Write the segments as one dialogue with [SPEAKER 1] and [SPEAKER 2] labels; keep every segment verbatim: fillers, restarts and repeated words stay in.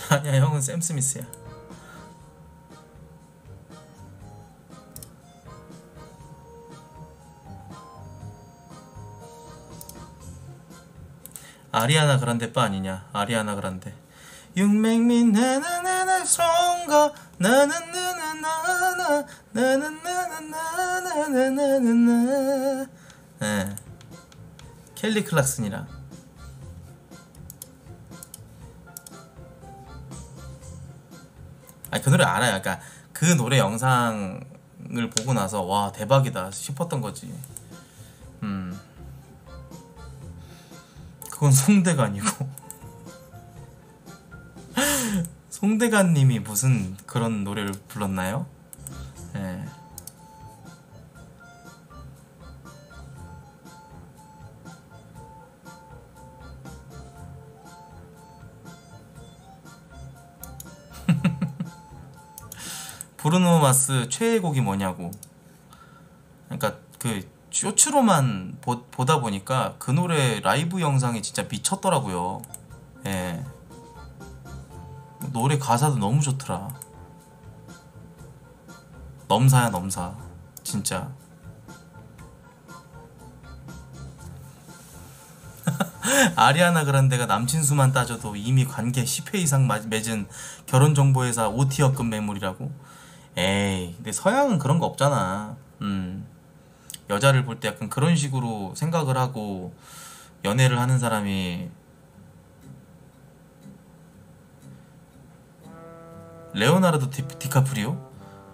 [SPEAKER 1] 아니야, 형은 샘 스미스야. 아리아나 그란데 빠 아니냐? 아리아나 그란데. You make me 나나나나 stronger 나나나나나나 나나나나나나나나나. 예. 켈리 클락슨이랑. 아니 그 노래 알아요. 그러니까 그 노래 영상을 보고 나서 와 대박이다 싶었던 거지. 음. 그건 송대가 아니고 송대관님이 무슨 그런 노래를 불렀나요? 예. 브루노 마스 최애 곡이 뭐냐고. 그러니까 그 쇼츠로만 보, 보다 보니까 그 노래 라이브 영상이 진짜 미쳤더라고요. 예. 노래 가사도 너무 좋더라. 넘사야 넘사 진짜. 아리아나 그란데가 남친 수만 따져도 이미 관계 십 회 이상 맺은 결혼정보회사 오티어급 매물이라고? 에이 근데 서양은 그런 거 없잖아. 음. 여자를 볼 때 약간 그런 식으로 생각을 하고 연애를 하는 사람이 레오나르도 디, 디카프리오?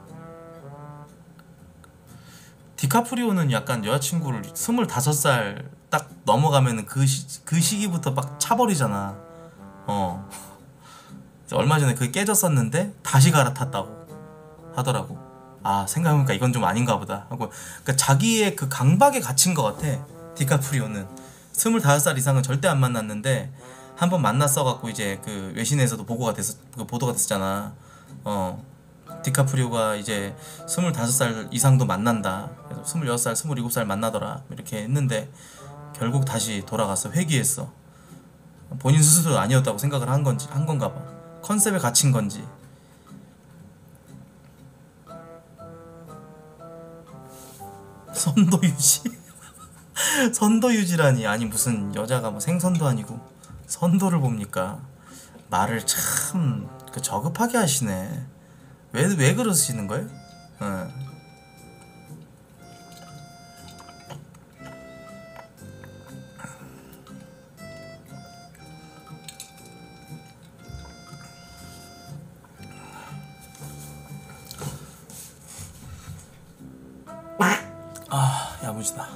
[SPEAKER 1] 디카프리오는 약간 여자친구를 스물다섯 살 딱 넘어가면은 그, 시, 그 시기부터 막 차버리잖아. 어. 얼마 전에 그게 깨졌었는데 다시 갈아탔다고 하더라고. 아 생각해보니까 이건 좀 아닌가 보다 하고. 그러니까 자기의 그 강박에 갇힌 것 같아. 디카프리오는 스물다섯 살 이상은 절대 안 만났는데 한 번 만났어갖고 이제 그 외신에서도 보고가 됐었, 그 보도가 됐었잖아. 어 디카프리오가 이제 스물다섯 살 이상도 만난다. 그래서 스물여섯 살, 스물일곱 살 만나더라 이렇게 했는데 결국 다시 돌아가서 회귀했어. 본인 스스로 아니었다고 생각을 한 건지 한 건가 봐. 컨셉에 갇힌 건지. 선도 유지? 선도 유지라니. 아니 무슨 여자가 뭐 생선도 아니고 선도를 봅니까? 말을 참 그 저급하게 하시네. 왜, 왜 그러시는 거예요? 어. 아 야무지다.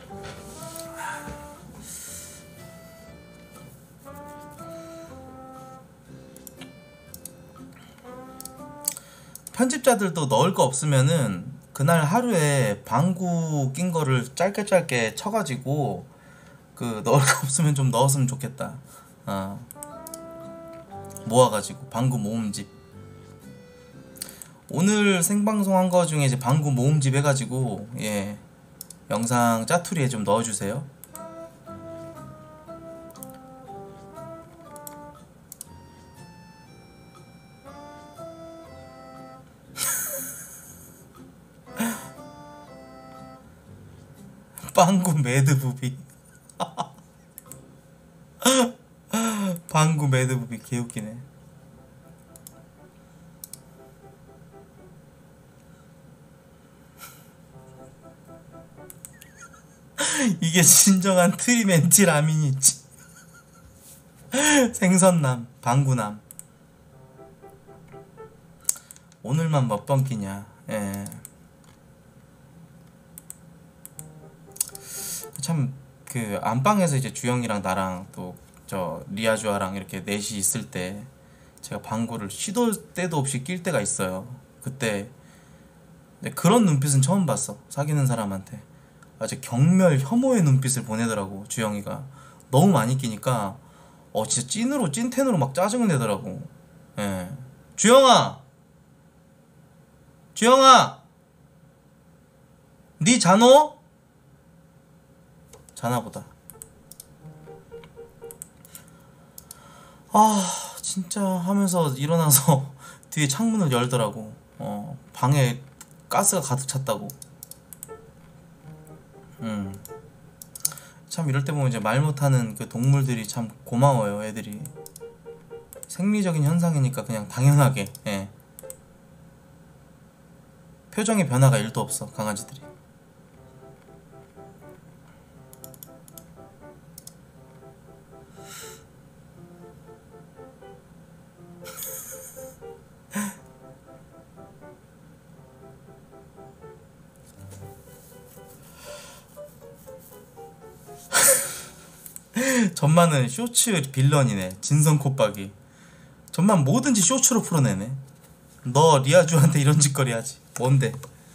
[SPEAKER 1] 편집자들도 넣을 거 없으면은 그날 하루에 방구 낀 거를 짧게 짧게 쳐가지고 그 넣을 거 없으면 좀 넣었으면 좋겠다. 어. 모아가지고 방구 모음집. 오늘 생방송 한 거 중에 이제 방구 모음집 해가지고 예 영상 짜투리에 좀 넣어주세요. 방구 매드부비. 방구 매드부비 개웃기네. 이게 진정한 트리멘티 라민이지. 생선남, 방구남. 오늘만 몇 번 끼냐. 예. 참 그 안방에서 이제 주영이랑 나랑 또 저 리아주아랑 이렇게 넷이 있을 때 제가 방구를 시도 때도 없이 낄 때가 있어요. 그때 그런 눈빛은 처음 봤어. 사귀는 사람한테 아주 경멸 혐오의 눈빛을 보내더라고 주영이가. 너무 많이 끼니까 어 진짜 찐으로 찐텐으로 막 짜증을 내더라고. 예. 주영아 주영아 니 자노? 자나보다. 아 진짜 하면서 일어나서 뒤에 창문을 열더라고. 어, 방에 가스가 가득 찼다고. 음. 참 이럴 때 보면 이제 말 못하는 그 동물들이 참 고마워요. 애들이 생리적인 현상이니까 그냥 당연하게, 예. 표정의 변화가 일도 없어 강아지들이. 전만은 쇼츠 빌런이네. 진성 콧박이. 전만 뭐든지 쇼츠로 풀어내네. 너 리아주한테 이런 짓거리 하지. 뭔데?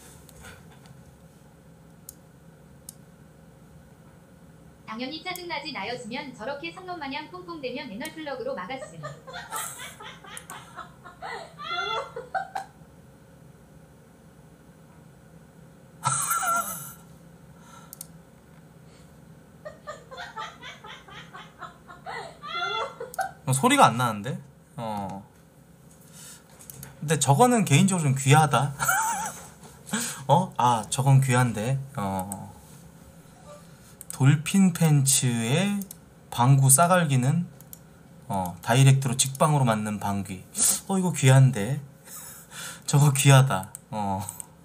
[SPEAKER 2] 당연히 짜증나지. 나였으면 저렇게 성놈마냥 쿵쿵대면 애널플럭으로 막았음.
[SPEAKER 1] 어, 소리가 안 나는데? 어. 근데 저거는 개인적으로 좀 귀하다. 어? 아, 저건 귀한데. 어. 돌핀 팬츠에 방구 싸갈기는 어, 다이렉트로 직방으로 맞는 방귀. 어, 이거 귀한데. 저거 귀하다. 어.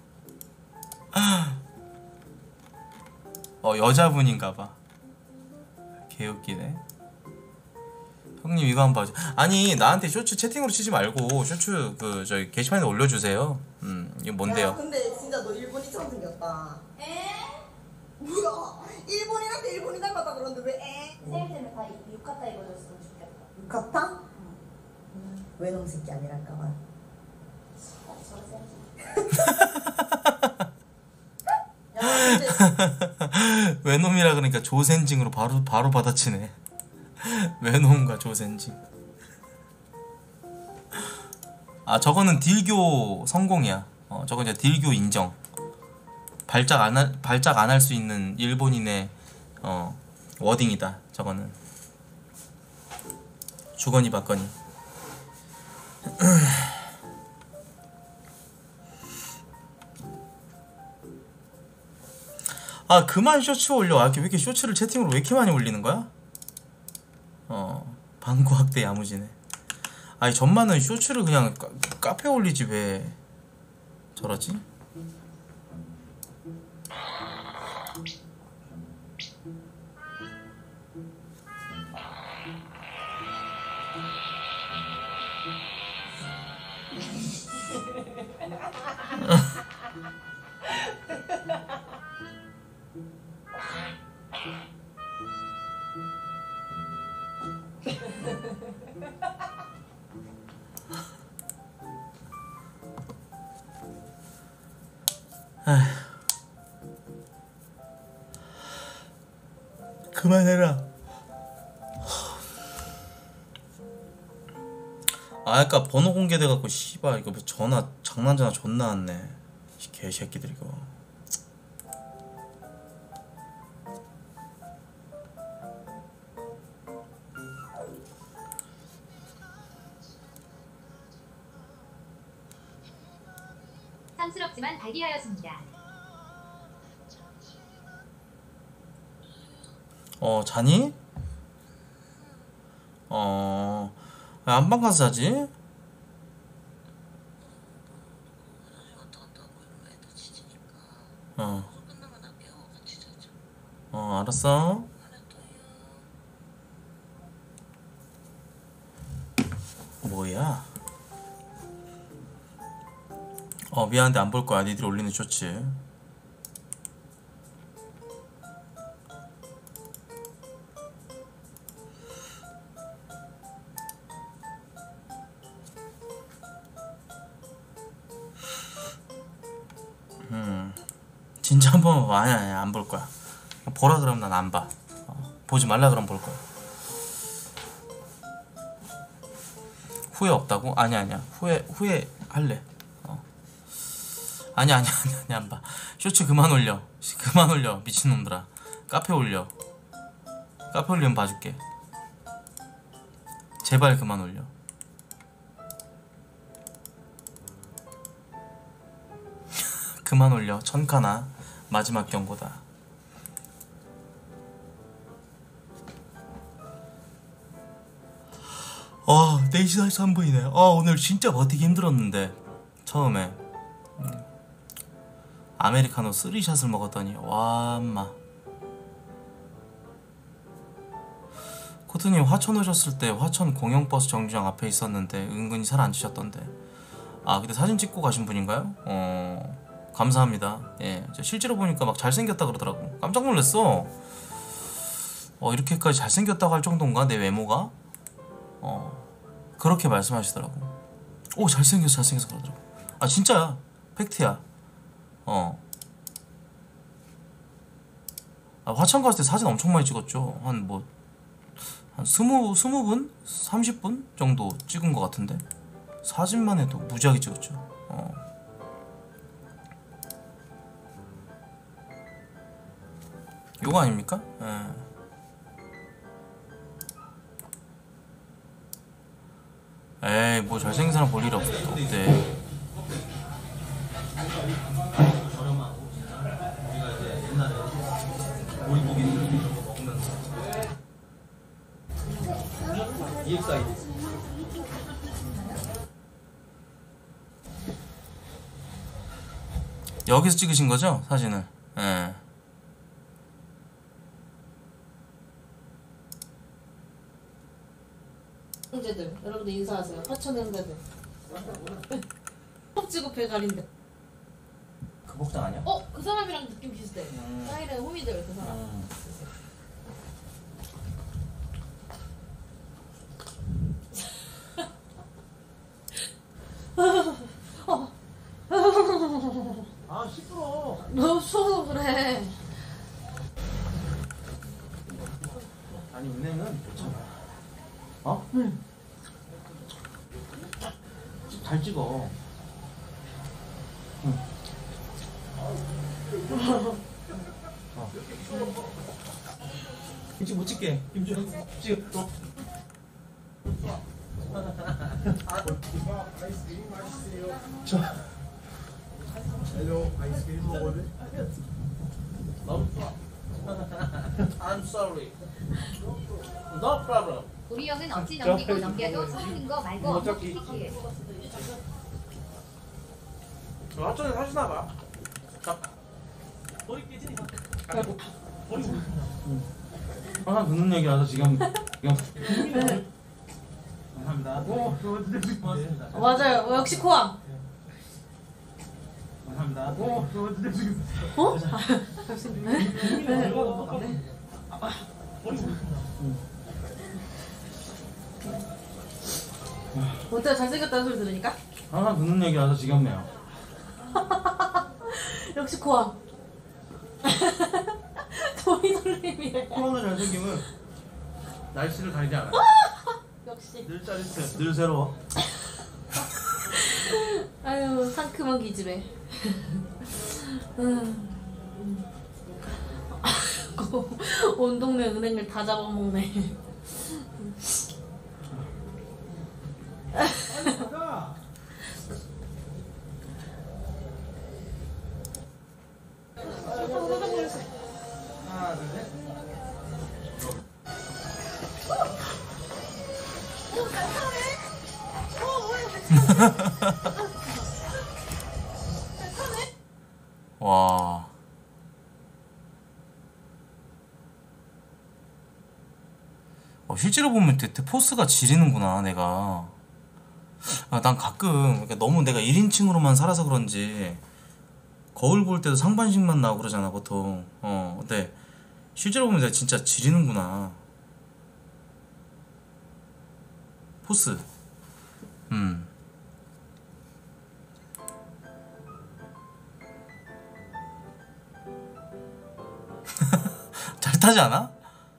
[SPEAKER 1] 어, 여자분인가봐. 개웃기네. 형님 이거 한번 봐줘. 아니 나한테 쇼츠 채팅으로 치지 말고 쇼츠 그 저기 게시판에 올려주세요. 음 이거 뭔데요?
[SPEAKER 3] 야, 근데 진짜 너 일본이처럼 생겼다. 에? 뭐야? 일본이랑 일본이 닮았다 그러는데 왜 에?
[SPEAKER 4] 생일 때문에 다 유카타 입어줬으면 좋겠다.
[SPEAKER 3] 유카타? 응. 외놈 새끼 아니랄까봐. 야 근데
[SPEAKER 1] 외놈이라 그러니까 조센징으로 바로 바로 받아치네. 외놈과 조센징. 아 저거는 딜교 성공이야. 어 저거 이제 딜교 인정. 발작 안 할 발작 안 할 수 있는 일본인의 어 워딩이다. 저거는 주거니 받거니. 아 그만 쇼츠 올려. 아, 왜 이렇게 쇼츠를 채팅으로 왜 이렇게 많이 올리는 거야? 어 방구 학대 야무지네. 아니 전만은 쇼츠를 그냥 카, 카페에 올리지 왜 저러지? 그만해라. 아 아까 번호 공개돼갖고 씨발 이거 뭐 전화 장난전화 존나 왔네. 이 개새끼들 이거.
[SPEAKER 2] 탐스럽지만 발기하였습니다.
[SPEAKER 1] 어 자니? 어 왜 안방 가서 자지? 어. 어 알았어. 뭐야? 어 미안한데 안 볼 거야. 니들이 올리는 쇼츠. 음 진짜 한 번 봐. 아니야 아니야 안 볼 거야. 보라 그러면 난 안 봐. 어, 보지 말라 그러면 볼 거야. 후회 없다고? 아니야 아니야 후회 후회 할래. 어. 아니야 아니야 아니야 아니야 안 봐. 쇼츠 그만 올려. 그만 올려 미친놈들아. 카페 올려. 카페 올리면 봐줄게. 제발 그만 올려. 그만 올려. 천카나 마지막 경고다. 어, 네 시 사십삼 분이네. 어, 오늘 진짜 버티기 힘들었는데 처음에 음. 아메리카노 쓰리샷을 먹었더니 와 엄마. 코트님 화천 오셨을 때 화천 공영버스 정류장 앞에 있었는데 은근히 살 안 찌셨던데. 아 그때 사진 찍고 가신 분인가요? 어 감사합니다. 예, 실제로 보니까 막 잘생겼다 그러더라고. 깜짝 놀랐어. 어 이렇게까지 잘생겼다고 할 정도인가 내 외모가? 어 그렇게 말씀하시더라고. 오 잘생겼어 잘생겼어 그러더라고. 아 진짜야 팩트야. 어 아, 화천 갔을 때 사진 엄청 많이 찍었죠. 한 뭐 한 스무 스무 분 삼십 분 정도 찍은 것 같은데 사진만 해도 무지하게 찍었죠. 어 요거 아닙니까? 예. 에이 뭐 잘생긴 사람 볼 일 없대. 여기서 찍으신 거죠? 사진을. 예.
[SPEAKER 5] 형제들 여러분들 인사하세요. 화천 형제들. 퍽지고 배 가린데.
[SPEAKER 1] 그 복장 아니야?
[SPEAKER 5] 어? 그 사람이랑 느낌 비슷해.
[SPEAKER 1] 음.
[SPEAKER 5] 사이렌 호미들 그 사람.
[SPEAKER 1] 음.
[SPEAKER 6] 아 시끄러.
[SPEAKER 5] 너무 추워서 그래.
[SPEAKER 6] 아니 은행은 못 참아. 어?
[SPEAKER 5] 응.
[SPEAKER 6] 잘 찍어. 응. 어. 김치 못 찍게. 김치 찍어. 또. 저.
[SPEAKER 7] 헬로 아이스크림 먹을래?
[SPEAKER 6] 너무 좋아. I'm sorry. No problem.
[SPEAKER 2] 우리 형은 어찌 넘기고 넘겨도 서는 거 말고
[SPEAKER 6] 어차피.
[SPEAKER 2] 키키키해.
[SPEAKER 6] 화천에 사시나 봐. 자. 머리 깨지니. 머리. 항상 듣는 얘기 와서 지금 지금. 감사합니다. 오, 고맙습니다.
[SPEAKER 5] 어, 맞아요. 어, 역시 코암.
[SPEAKER 6] 감사합니다. 오,
[SPEAKER 5] 어? 어때요? 잘생겼다는 소리 들으니까?
[SPEAKER 6] 항상 듣는 얘기 와서 지겹네요.
[SPEAKER 5] 역시 코암. 도리돌림이래.
[SPEAKER 6] 코로나 잘생김은 날씨를 가리지 않아요.
[SPEAKER 5] 역시.
[SPEAKER 6] 늘 짜릿해, 늘 새로워.
[SPEAKER 5] 아유 상큼한 기집애. 음. 아이고, 온 동네 은행을 다 잡아먹네.
[SPEAKER 6] 하나, 둘, 셋.
[SPEAKER 1] 와. 어, 실제로 보면 되게 포스가 지리는구나 내가. 아, 난 가끔 그러니까 너무 내가 일 인칭으로만 살아서 그런지 거울 볼 때도 상반신만 나오고 그러잖아 보통. 어 근데 실제로 보면 내가 진짜 지리는구나 포스. 음 잘 타지 않아?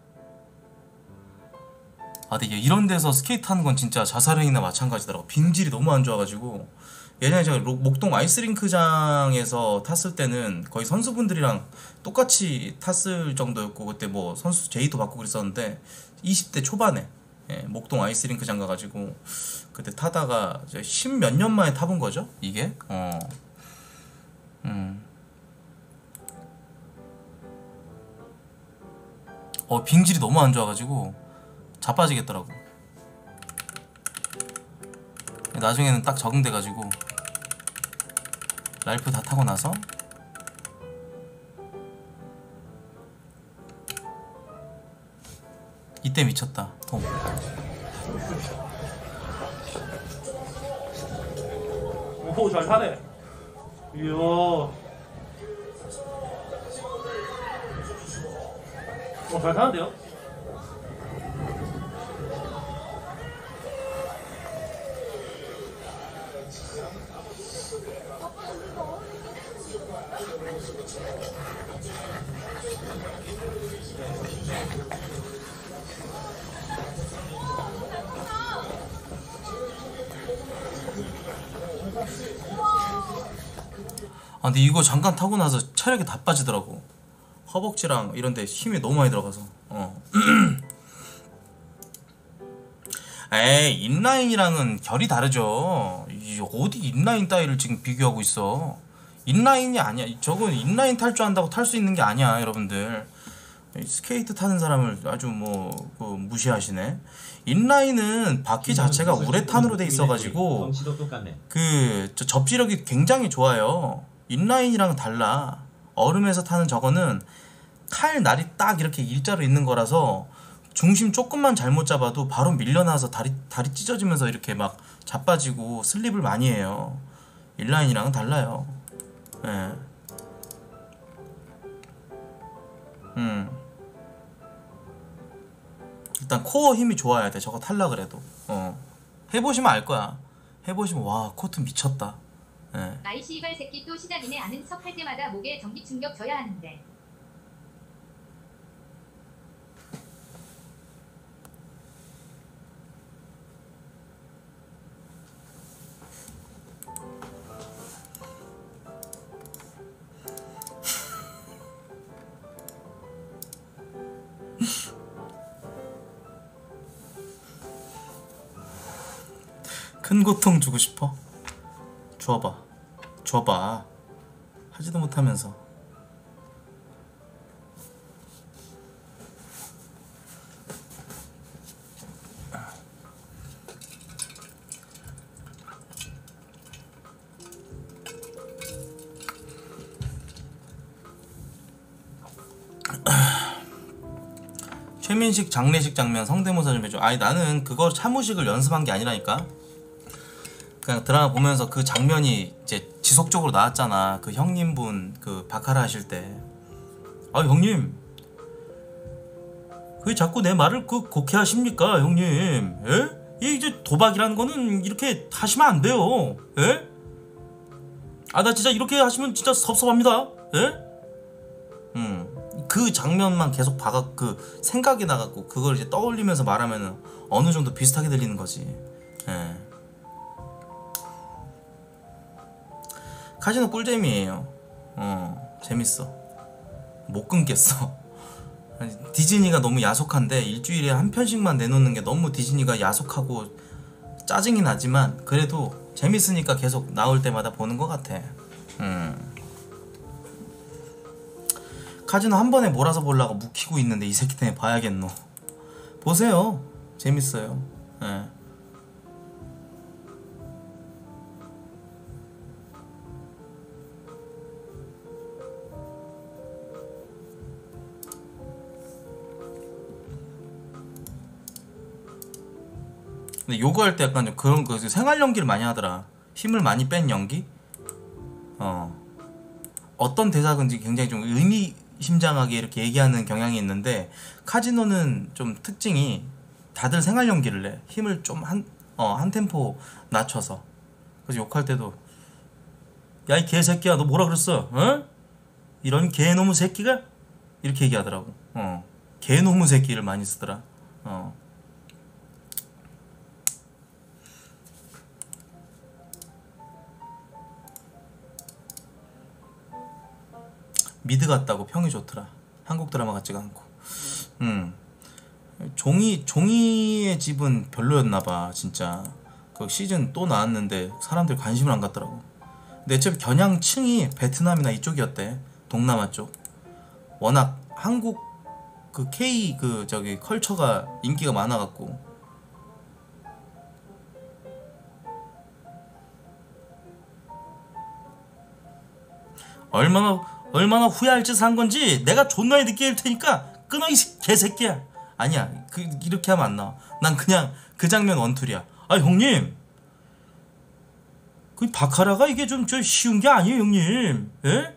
[SPEAKER 1] 아 근데 이런 데서 스케이트 하는 건 진짜 자살행위나 마찬가지더라고. 빙질이 너무 안 좋아가지고. 예전에 제가 로- 목동 아이스링크장에서 탔을 때는 거의 선수분들이랑 똑같이 탔을 정도였고, 그때 뭐 선수 제의도 받고 그랬었는데 이십 대 초반에 예, 목동 아이스링크장 가가지고 그때 타다가 십 몇 년 만에 타본 거죠 이게. 어. 음. 어 빙질이 너무 안 좋아가지고 자빠지겠더라고. 나중에는 딱 적응돼가지고 랄프 다 타고 나서 이때 미쳤다. 동.
[SPEAKER 6] 오, 잘 타네. 이야. 어, 잘 타는데요?
[SPEAKER 1] 아 근데 이거 잠깐 타고 나서 체력이 다 빠지더라고. 허벅지랑 이런데 힘이 너무 많이 들어가서. 어. 에이 인라인이랑은 결이 다르죠. 이 어디 인라인 따위를 지금 비교하고 있어. 인라인이 아니야. 저건 인라인 탈 줄 안다고 탈 수 있는 게 아니야 여러분들. 스케이트 타는 사람을 아주 뭐 그 무시하시네. 인라인은 바퀴 자체가 우레탄으로 돼 있어가지고 그 저 접지력이 굉장히 좋아요. 인라인이랑은 달라. 얼음에서 타는 저거는 칼 날이 딱 이렇게 일자로 있는 거라서 중심 조금만 잘못 잡아도 바로 밀려나서 다리 다리 찢어지면서 이렇게 막 자빠지고 슬립을 많이 해요. 인라인이랑은 달라요. 예. 네. 음. 일단 코어 힘이 좋아야 돼. 저거 탈라 그래도. 어. 해보시면 알 거야. 해보시면 와 코트 미쳤다. 예.
[SPEAKER 2] 아이 씨발 새끼 또 시작이네. 아는 척 할 때마다 목에 전기 충격 줘야 하는데.
[SPEAKER 1] 큰 고통 주고 싶어? 줘봐 줘봐. 하지도 못하면서. 최민식 장례식 장면 성대모사 좀 해줘. 아니 나는 그거 차무식을 연습한 게 아니라니까. 그냥 드라마 보면서 그 장면이 이제 지속적으로 나왔잖아. 그 형님분 그 바카라 하실 때. 아 형님 왜 자꾸 내 말을 그 곡해하십니까 형님? 예? 이 이제 도박이라는 거는 이렇게 하시면 안 돼요. 예? 아 나 진짜 이렇게 하시면 진짜 섭섭합니다. 예? 음. 그 장면만 계속 봐가 그 생각이 나갖고 그걸 이제 떠올리면서 말하면은 어느 정도 비슷하게 들리는 거지. 예. 카지노 꿀잼이에요. 어 재밌어. 못 끊겠어. 디즈니가 너무 야속한데 일주일에 한 편씩만 내놓는 게 너무 디즈니가 야속하고 짜증이 나지만 그래도 재밌으니까 계속 나올 때마다 보는 것 같아. 음. 카지노 한 번에 몰아서 보려고 묵히고 있는데 이 새끼 때문에 봐야겠노. 보세요. 재밌어요. 예. 근데 요거 할 때 약간 좀 그런 거 생활 연기를 많이 하더라. 힘을 많이 뺀 연기? 어. 어떤 대사든지 굉장히 좀 의미심장하게 이렇게 얘기하는 경향이 있는데 카지노는 좀 특징이 다들 생활 연기를 내. 힘을 좀 한, 어, 한 템포 낮춰서. 그래서 욕할 때도 야 이 개새끼야 너 뭐라 그랬어? 어? 이런 개놈의 새끼가? 이렇게 얘기하더라고. 어. 개놈의 새끼를 많이 쓰더라. 어. 미드 같다고 평이 좋더라. 한국 드라마 같지가 않고. 음. 종이 종이의 집은 별로였나봐 진짜. 그 시즌 또 나왔는데 사람들 관심을 안 갖더라고. 근데 어차피 겨냥층이 베트남이나 이쪽이었대. 동남아 쪽. 워낙 한국 그 K 그 저기 컬처가 인기가 많아갖고. 얼마나 얼마나 후회할 짓을 한 건지 내가 존나 늦게 할 테니까 끊어 이 개새끼야. 아니야, 그 이렇게 하면 안 나와. 난 그냥 그 장면 원툴이야. 아 형님, 그 바카라가 이게 좀 저 쉬운 게 아니에요 형님. 예?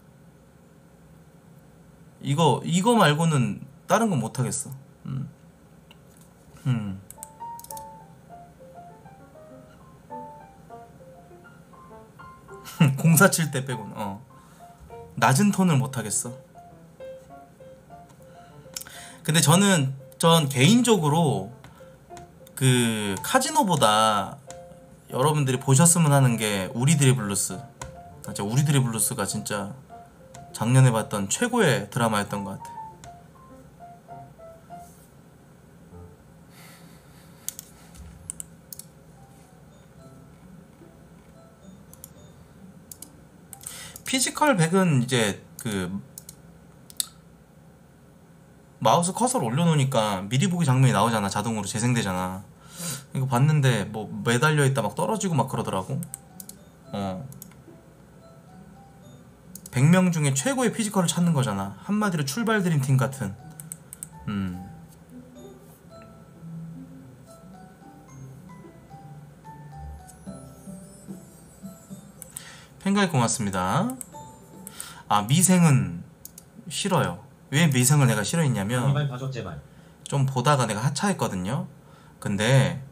[SPEAKER 1] 이거 이거 말고는 다른 건 못 하겠어. 음. 음. 공사칠 때 빼고는 어. 낮은 톤을 못 하겠어. 근데 저는 전 개인적으로 그 카지노보다 여러분들이 보셨으면 하는 게 우리들의 블루스. 진짜 우리들의 블루스가 진짜 작년에 봤던 최고의 드라마였던 것 같아. 피지컬 백은 이제 그 마우스 커서를 올려놓으니까 미리 보기 장면이 나오잖아. 자동으로 재생되잖아. 이거 봤는데 뭐 매달려 있다 막 떨어지고 막 그러더라고. 어. 백 명 중에 최고의 피지컬을 찾는 거잖아. 한마디로 출발 드림팀 같은. 음. 팬가입 고맙습니다. 아, 미생은 싫어요. 왜 미생을 내가 싫어했냐면 좀 보다가 내가 하차했거든요. 근데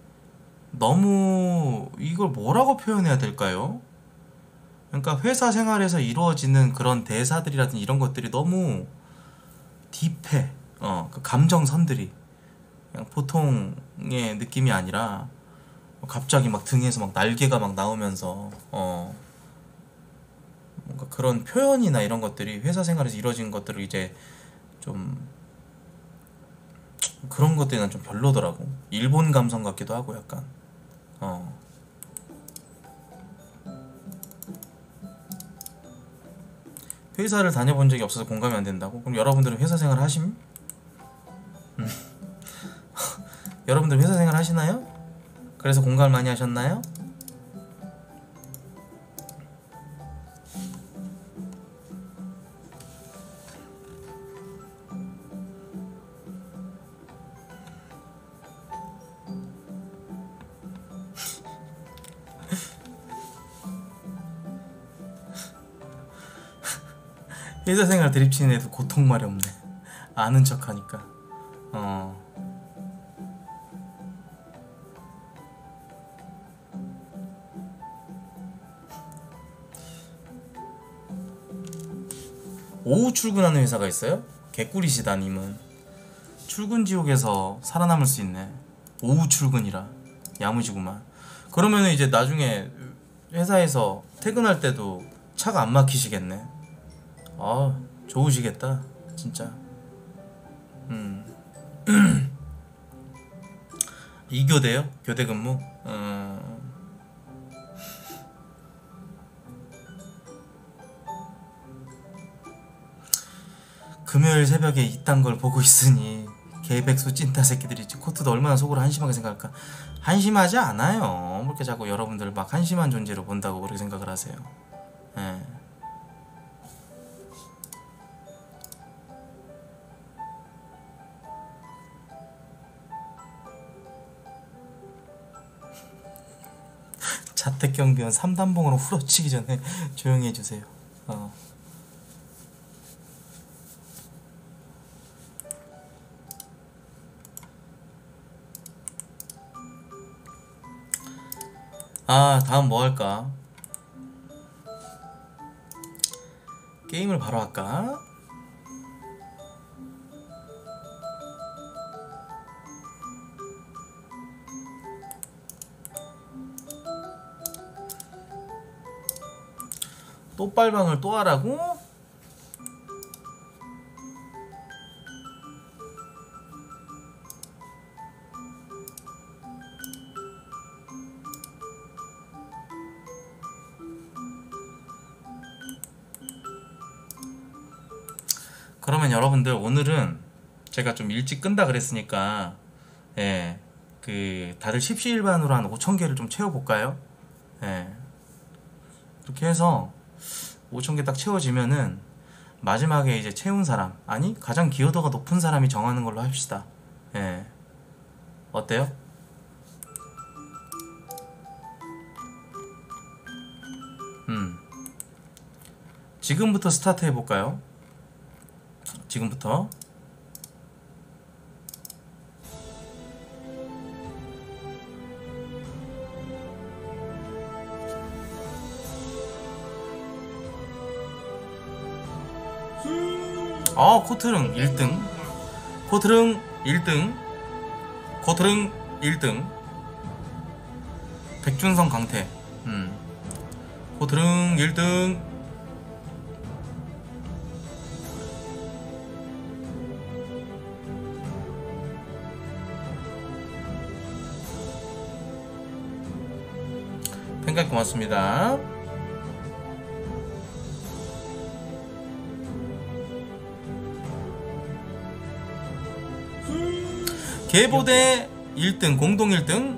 [SPEAKER 1] 너무 이걸 뭐라고 표현해야 될까요? 그러니까 회사 생활에서 이루어지는 그런 대사들이라든지 이런 것들이 너무 딥해. 어, 그 감정선들이 그냥 보통의 느낌이 아니라 갑자기 막 등에서 막 날개가 막 나오면서 어 뭔가 그런 표현이나 이런 것들이 회사 생활에서 이루어진 것들을 이제 좀 그런 것들이 난 좀 별로더라고. 일본 감성 같기도 하고 약간 어 회사를 다녀본 적이 없어서 공감이 안 된다고? 그럼 여러분들은 회사 생활 하심? 음. 여러분들 회사 생활 하시나요? 그래서 공감을 많이 하셨나요? 회사 생활 드립치는 애도 고통말이 없네. 아는 척 하니까. 어. 오후 출근하는 회사가 있어요? 개꿀이시다 님은. 출근 지옥에서 살아남을 수 있네. 오후 출근이라 야무지구만. 그러면 이제 나중에 회사에서 퇴근할 때도 차가 안 막히시겠네. 아, 좋으시겠다 진짜. 음. 이 교대요? 교대 근무? 음. 금요일 새벽에 이딴 걸 보고 있으니 개백수 찐따 새끼들이 코트도 얼마나 속으로 한심하게 생각할까. 한심하지 않아요. 그렇게 자꾸 여러분들 막 한심한 존재로 본다고 그렇게 생각을 하세요. 예. 자택경비원 삼 단봉으로 후려치기 전에 조용히 해주세요. 어. 아, 다음 뭐 할까? 게임을 바로 할까? 또 빨방을 또 하라고? 그러면 여러분들 오늘은 제가 좀 일찍 끈다 그랬으니까 예, 그 다들 십시일반으로 한 오천 개를 좀 채워볼까요? 예, 이렇게 해서 오천 개 딱 채워지면은 마지막에 이제 채운 사람, 아니 가장 기여도가 높은 사람이 정하는 걸로 합시다. 예, 어때요? 음, 지금부터 스타트 해볼까요? 지금부터. 아, 코트릉 일 등. 코트릉 일 등. 코트릉 일 등. 백준성 강태. 음. 코트릉 일 등. 팬가입 고맙습니다. 계보대 일 등, 공동 일 등.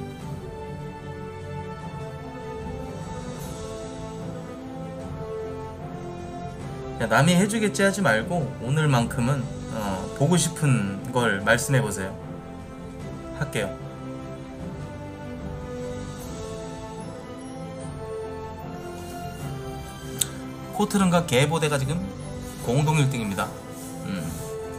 [SPEAKER 1] 야, 남이 해주겠지 하지 말고 오늘만큼은 어, 보고 싶은 걸 말씀해보세요. 할게요. 코트른과 계보대가 지금 공동 일 등입니다. 음.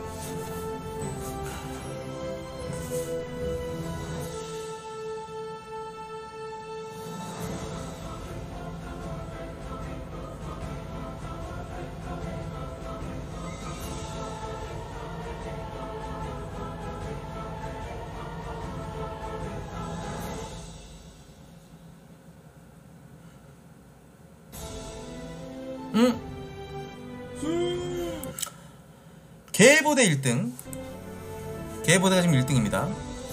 [SPEAKER 1] 음. 계보대 일 등. 계보대가 지금 일 등입니다.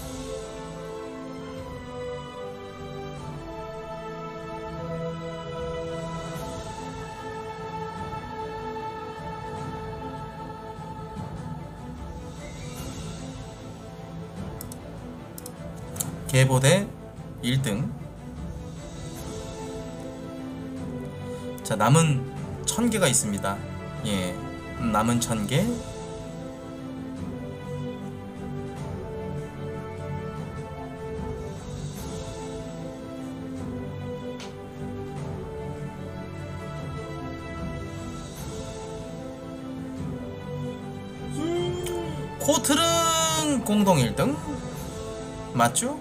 [SPEAKER 1] 계보대 일 등. 자, 남은 천 개가 있습니다. 예, 남은 천 개. 코트릉 공동 일 등 맞죠?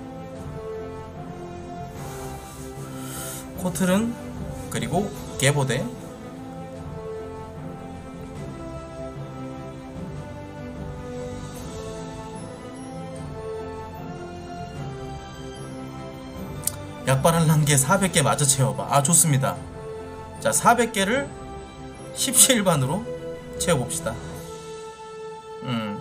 [SPEAKER 1] 코트릉 그리고 계보대. 약발을 한 개 사백 개 마저 채워봐. 아, 좋습니다. 자, 사백 개를 십시일반으로 채워봅시다. 음.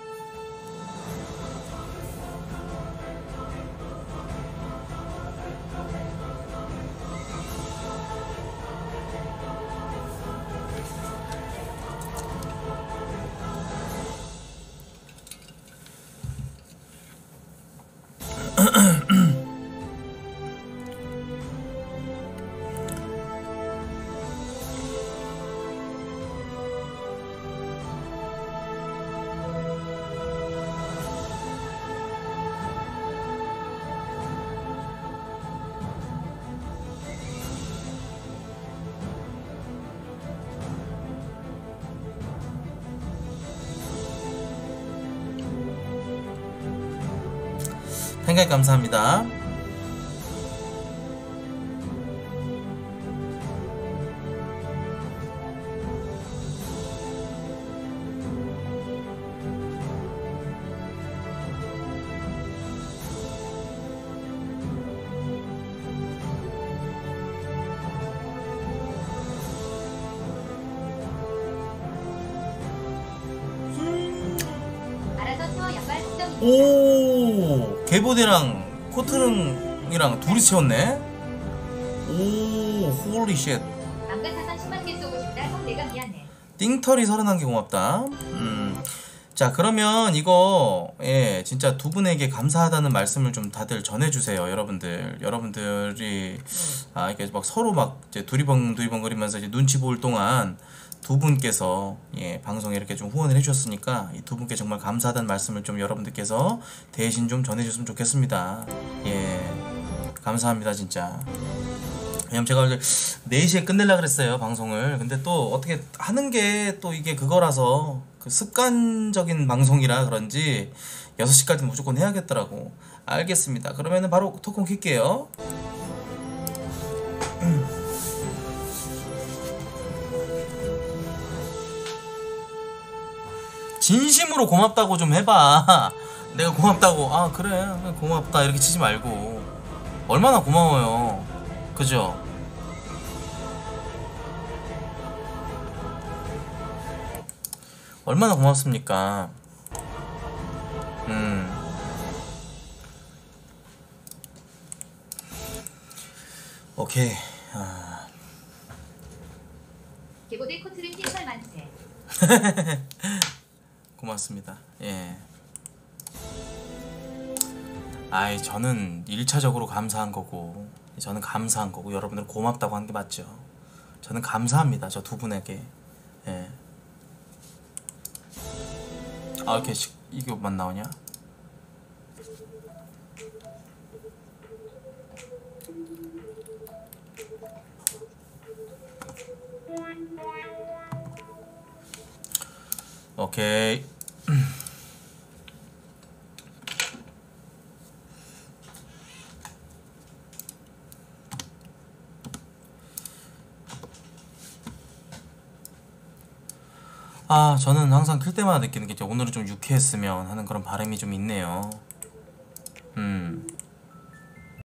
[SPEAKER 1] 팬가입 감사합니다.
[SPEAKER 2] 알아서 채워 약발 확정입니다.
[SPEAKER 1] 오, 계보대랑 코트릉이랑 둘이 채웠네. 오, 홀리쉣.
[SPEAKER 2] 망가타선 십만 개 쏘고 싶다. 형 내가 미안해.
[SPEAKER 1] 띵털이 서른한 개 고맙다. 음, 자, 그러면 이거 예 진짜 두 분에게 감사하다는 말씀을 좀 다들 전해주세요. 여러분들 여러분들이 아 이게 막 서로 막 이제 두리번 두리번거리면서 이제 눈치 볼 동안 두 분께서 예 방송에 이렇게 좀 후원을 해주셨으니까 이 두 분께 정말 감사하다는 말씀을 좀 여러분들께서 대신 좀 전해주셨으면 좋겠습니다. 예 감사합니다 진짜. 왜냐면 제가 이제 네 시에 끝내려고 그랬어요 방송을. 근데 또 어떻게 하는 게 또 이게 그거라서 그 습관적인 방송이라 그런지 여섯 시까지는 무조건 해야겠더라고. 알겠습니다. 그러면은 바로 토큰 킬게요. 진심으로 고맙다고 좀 해봐. 내가 고맙다고 아 그래 고맙다 이렇게 치지 말고 얼마나 고마워요. 그죠? 얼마나 고맙습니까? 음. 오케이. 아.
[SPEAKER 2] 개고대 코트를 흰털 만세.
[SPEAKER 1] 고맙습니다. 예. 아이, 저는 일차적으로 감사한 거고, 저는 감사한 거고, 여러분들 고맙다고 한 게 맞죠. 저는 감사합니다. 저 두 분에게. 예. 아, 이렇게 시, 이거만 나오냐? 오케이. 아, 저는 항상 클 때마다 느끼는 게 오늘은 좀 유쾌했으면 하는 그런 바람이 좀 있네요. 음.